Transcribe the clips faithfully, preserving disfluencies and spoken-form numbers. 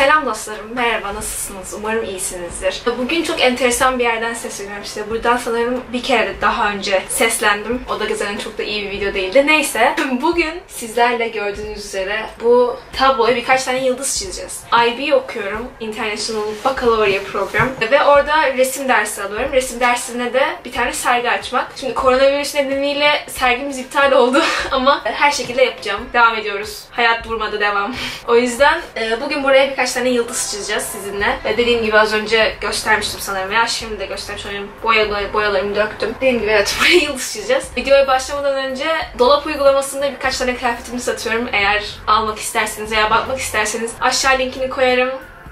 Selam dostlarım, merhaba, nasılsınız? Umarım iyisinizdir. Bugün çok enteresan bir yerden sesleniyorum size. Buradan sanırım bir kere de daha önce seslendim. O da zaten çok da iyi bir video değildi. Neyse, bugün sizlerle gördüğünüz üzere bu tabloya birkaç tane yıldız çizeceğiz. I B okuyorum, International Baccalaureate Program. Ve orada resim dersi alıyorum. Resim dersine de bir tane sergi açmak. Şimdi koronavirüs nedeniyle sergimiz iptal oldu ama her şekilde yapacağım. Devam ediyoruz. Hayat durmadı, devam. O yüzden e, bugün buraya birkaç tane yıldız çizeceğiz sizinle. Ve dediğim gibi az önce göstermiştim sanırım veya şimdi de göstermiş olayım. Boya, boyalarımı döktüm. Dediğim gibi evet, buraya yıldız çizeceğiz. Videoya başlamadan önce dolap uygulamasında birkaç tane kıyafetimi satıyorum. Eğer almak isterseniz veya bakmak isterseniz aşağı linkini koyarım.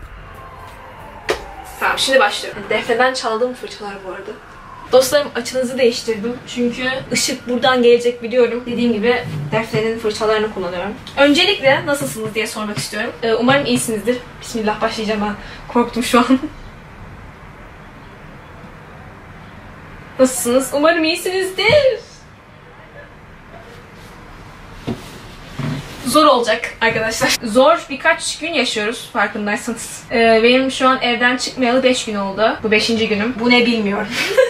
Tamam, şimdi başlıyorum. Defneden çaldığım fırçalar bu arada. Dostlarım, açınızı değiştirdim. Çünkü ışık buradan gelecek biliyorum. Dediğim gibi Defne'nin fırçalarını kullanıyorum. Öncelikle nasılsınız diye sormak istiyorum. Ee, umarım iyisinizdir. Bismillah, başlayacağım ben. Korktum şu an. Nasılsınız? Umarım iyisinizdir. Zor olacak arkadaşlar. Zor birkaç gün yaşıyoruz farkındaysanız. Ee, benim şu an evden çıkmayalı beş gün oldu. Bu beşinci günüm. Bu ne bilmiyorum.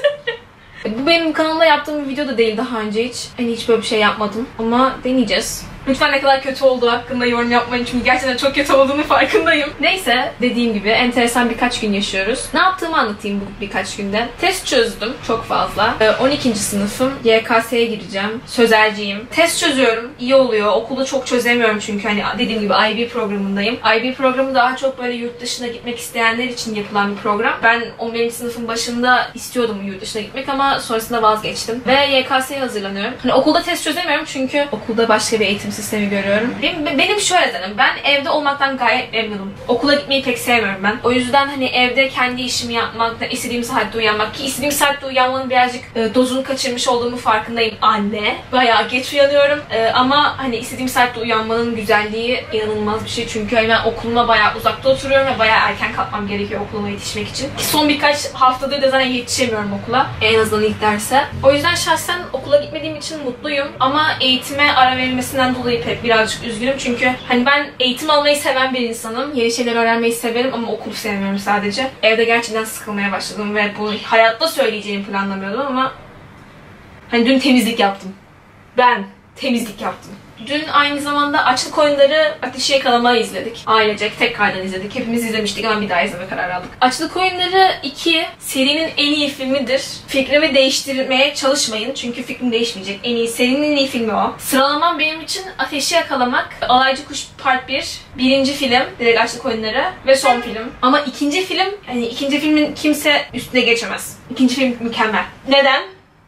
Bu benim kanalımda yaptığım bir video da değil daha önce hiç. Hani hiç böyle bir şey yapmadım. Ama deneyeceğiz. Lütfen ne kadar kötü olduğu hakkında yorum yapmayın çünkü gerçekten çok kötü olduğunu farkındayım. Neyse, dediğim gibi enteresan birkaç gün yaşıyoruz. Ne yaptığımı anlatayım bu birkaç günde. Test çözdüm çok fazla. on ikinci sınıfım. Y K S'ye gireceğim. Sözelciyim. Test çözüyorum. İyi oluyor. Okulda çok çözemiyorum çünkü hani dediğim gibi I B programındayım. I B programı daha çok böyle yurt dışına gitmek isteyenler için yapılan bir program. Ben on birinci sınıfın başında istiyordum yurt dışına gitmek ama sonrasında vazgeçtim. Ve Y K S'ye hazırlanıyorum. Hani okulda test çözemiyorum çünkü okulda başka bir eğitim sistemi görüyorum. Benim, benim şöyle dedim, ben evde olmaktan gayet memnunum. Okula gitmeyi pek sevmiyorum ben. O yüzden hani evde kendi işimi yapmak, istediğim saatte uyanmak ki istediğim saatte uyanmanın birazcık e, dozunu kaçırmış olduğumu farkındayım anne. Bayağı geç uyanıyorum e, ama hani istediğim saatte uyanmanın güzelliği inanılmaz bir şey çünkü hani ben okuluma bayağı uzakta oturuyorum ve bayağı erken kalkmam gerekiyor okuluma yetişmek için. Ki son birkaç haftadır da zaten yetişemiyorum okula. En azından ilk derse. O yüzden şahsen okula gitmediğim için mutluyum ama eğitime ara verilmesinden dolayı pek birazcık üzgünüm çünkü hani ben eğitim almayı seven bir insanım. Yeni şeyler öğrenmeyi severim ama okulu sevmiyorum sadece. Evde gerçekten sıkılmaya başladım ve bunu hayatta söyleyeceğimi planlamıyordum ama hani dün temizlik yaptım. Ben temizlik yaptım. Dün aynı zamanda Açlık Oyunları Ateşi Yakalamayı izledik. Ailecek tekrardan izledik. Hepimiz izlemiştik ama bir daha izleme kararı aldık. Açlık Oyunları iki serinin en iyi filmidir. Fikrimi değiştirmeye çalışmayın çünkü fikrim değişmeyecek. En iyi serinin en iyi filmi o. Sıralamam benim için Ateşi Yakalamak, Alaycı Kuş Part bir, birinci film direkt Açlık Oyunları ve son film. Ama ikinci film, hani ikinci filmin kimse üstüne geçemez. İkinci film mükemmel. Neden?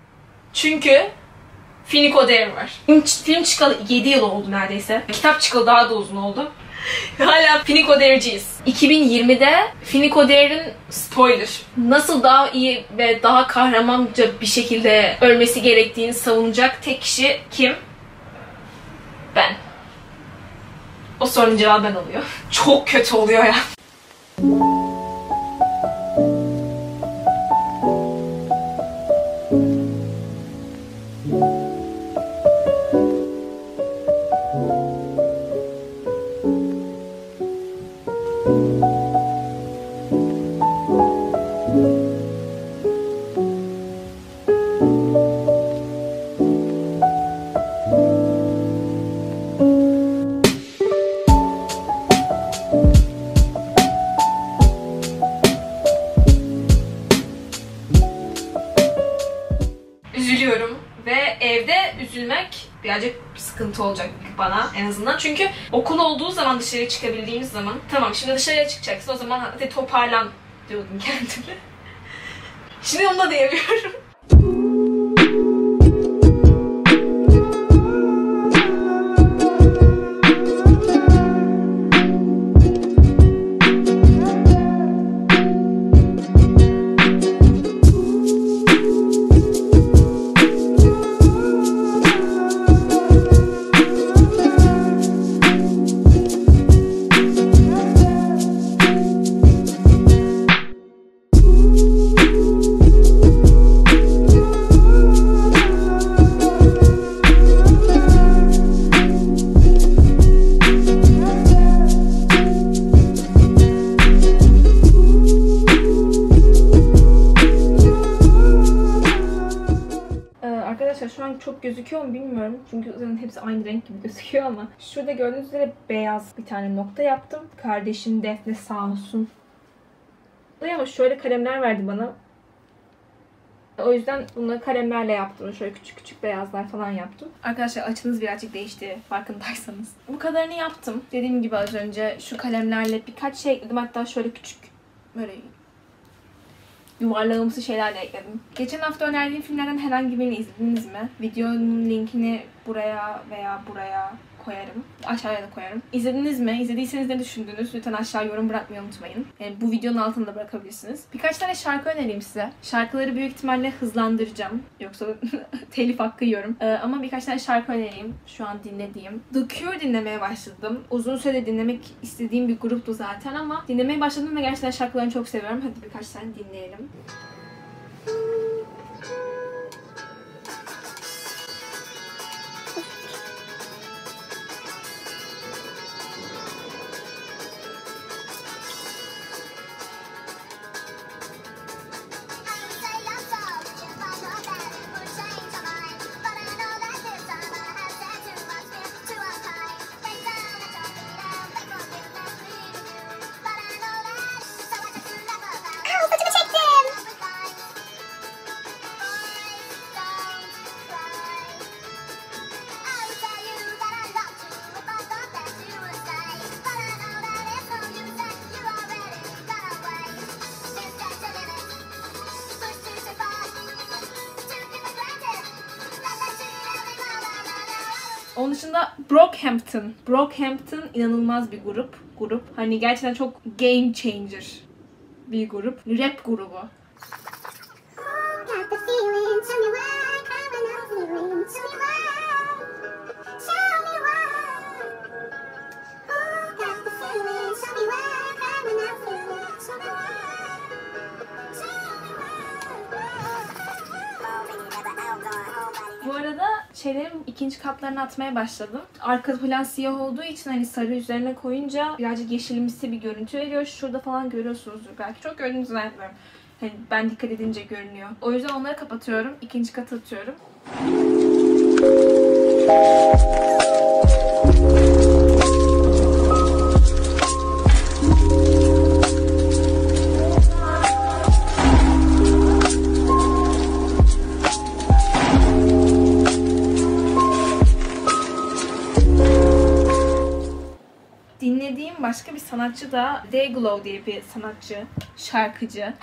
Çünkü Finiko Dev var. Film, film çıkalı yedi yıl oldu neredeyse. Kitap çıkalı daha da uzun oldu. Hala Finiko Dev'ciyiz. iki bin yirmide Finiko Dev'in spoiler nasıl daha iyi ve daha kahramanca bir şekilde ölmesi gerektiğini savunacak tek kişi kim? Ben. O sorunun cevabı ben oluyor. Çok kötü oluyor ya. Üzülüyorum ve evde üzülmek birazcık sıkıntı olacak bana en azından. Çünkü okul olduğu zaman, dışarıya çıkabildiğimiz zaman, tamam şimdi dışarıya çıkacaksın o zaman hadi toparlan diyordum kendime. Şimdi onu da diyemiyorum. an çok gözüküyor mu bilmiyorum. Çünkü zaten hepsi aynı renk gibi gözüküyor ama. Şurada gördüğünüz üzere beyaz bir tane nokta yaptım. Kardeşim Defne sağ olsun. Ama şöyle kalemler verdi bana. O yüzden bunları kalemlerle yaptım. Şöyle küçük küçük beyazlar falan yaptım. Arkadaşlar açınız birazcık değişti farkındaysanız. Bu kadarını yaptım. Dediğim gibi az önce şu kalemlerle birkaç şey ekledim. Hatta şöyle küçük böyle yuvarlağımsı şeyler de ekledim. Geçen hafta önerdiğim filmlerden herhangi birini izlediniz mi? Videonun linkini buraya veya buraya koyarım. Aşağıya da koyarım. İzlediniz mi? İzlediyseniz ne düşündünüz? Lütfen aşağı yorum bırakmayı unutmayın. Yani bu videonun altına da bırakabilirsiniz. Birkaç tane şarkı önereyim size. Şarkıları büyük ihtimalle hızlandıracağım. Yoksa telif hakkı yiyorum. Ee, ama birkaç tane şarkı önereyim. Şu an dinlediğim. The Cure dinlemeye başladım. Uzun süre dinlemek istediğim bir gruptu zaten ama dinlemeye başladım ve gerçekten şarkılarını çok seviyorum. Hadi birkaç tane dinleyelim. Onun dışında Brockhampton. Brockhampton inanılmaz bir grup. Grup. Hani gerçekten çok game changer bir grup. Rap grubu. Bu arada şeylerin ikinci katlarını atmaya başladım. Arka plan siyah olduğu için hani sarı üzerine koyunca birazcık yeşilimsi bir görüntü veriyor. Şurada falan görüyorsunuzdur belki. Çok gördüğünüzü zannetmiyorum. Hani ben dikkat edince görünüyor. O yüzden onları kapatıyorum. İkinci katı atıyorum. Dinlediğim başka bir sanatçı da Dayglow diye bir sanatçı, şarkıcı.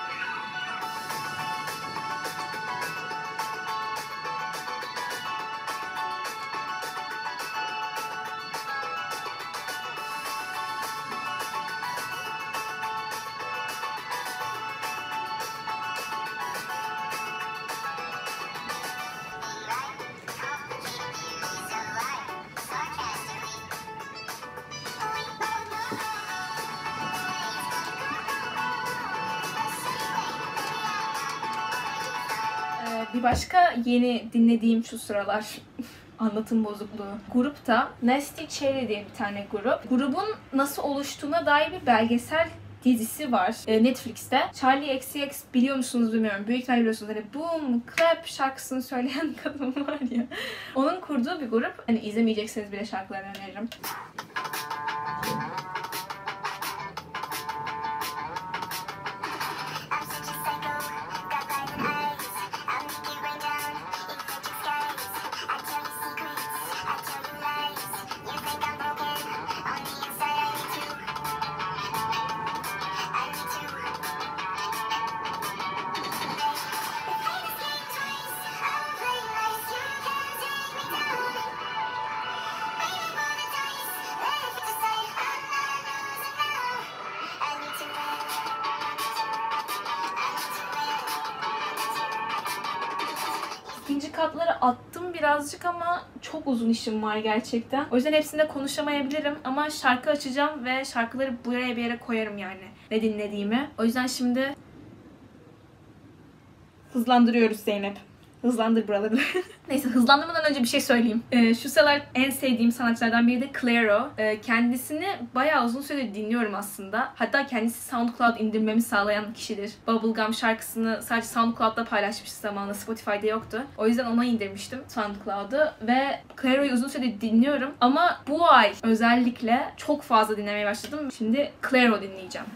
Bir başka yeni dinlediğim şu sıralar anlatım bozukluğu grup da Nasty Cherry diye bir tane grup. Grubun nasıl oluştuğuna dair bir belgesel dizisi var e, Netflix'te. Charli X C X biliyor musunuz bilmiyorum. Büyük ihtimalle biliyorsunuz. Hani Boom Clap şarkısını söyleyen kadın var ya. Onun kurduğu bir grup. Hani izlemeyecekseniz bile şarkılarını öneririm. İkinci katları attım birazcık ama çok uzun işim var gerçekten. O yüzden hepsinde konuşamayabilirim ama şarkı açacağım ve şarkıları buraya bir yere koyarım yani ne dinlediğimi. O yüzden şimdi hızlandırıyoruz Zeynep. Hızlandır buraları. Neyse, hızlandırmadan önce bir şey söyleyeyim. Ee, şu sıralar en sevdiğim sanatçılardan biri de Clairo. Ee, kendisini bayağı uzun süredir dinliyorum aslında. Hatta kendisi SoundCloud indirmemi sağlayan kişidir. Bubblegum şarkısını sadece SoundCloud'da paylaşmıştı zamanında. Spotify'da yoktu. O yüzden ona indirmiştim SoundCloud'u ve Clairo'yu uzun süredir dinliyorum. Ama bu ay özellikle çok fazla dinlemeye başladım. Şimdi Clairo dinleyeceğim.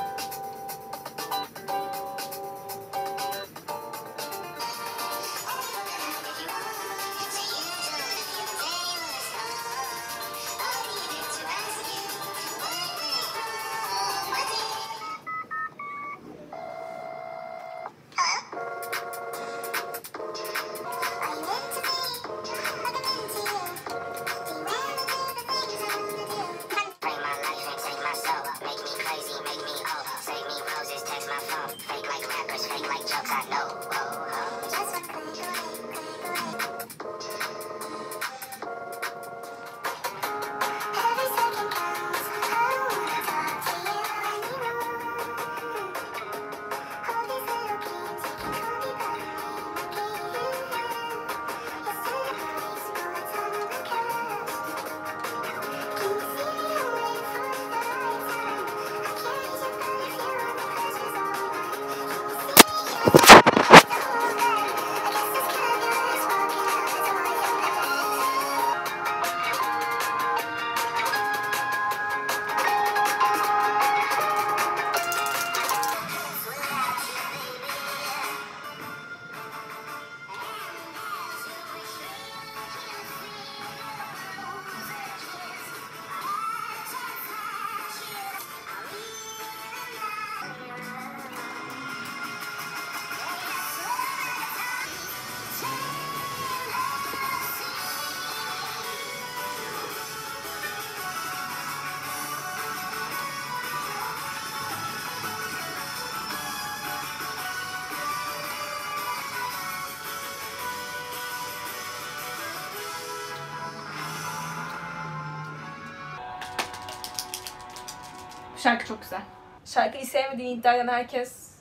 Şarkı çok güzel. Şarkıyı sevmediğini iddia eden herkes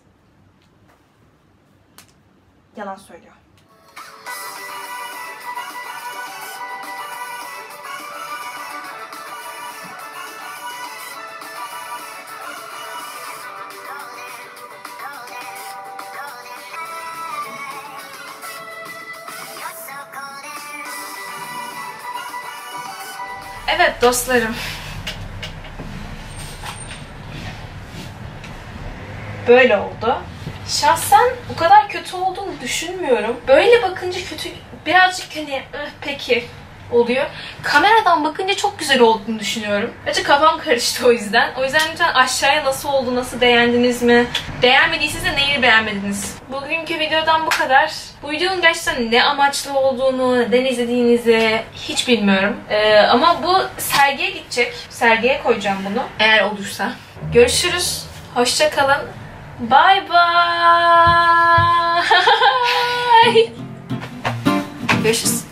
yalan söylüyor. Evet dostlarım. Böyle oldu. Şahsen o kadar kötü olduğunu düşünmüyorum. Böyle bakınca kötü, birazcık hani peki oluyor. Kameradan bakınca çok güzel olduğunu düşünüyorum. Acı kafam karıştı o yüzden. O yüzden lütfen aşağıya nasıl oldu, nasıl beğendiniz mi? Beğenmediyseniz de neyi beğenmediniz? Bugünkü videodan bu kadar. Bu videonun gerçekten ne amaçlı olduğunu, neden izlediğinizi hiç bilmiyorum. Ee, ama bu sergiye gidecek. Sergiye koyacağım bunu. Eğer olursa. Görüşürüz. Hoşça kalın. Bye bye. Görüşürüz.